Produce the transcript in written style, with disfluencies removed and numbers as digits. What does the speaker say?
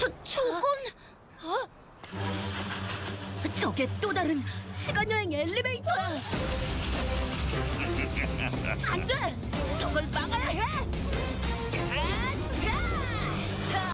저건... 저게 또 다른 시간여행 엘리베이터야! 안 돼! 저걸 막아야 해!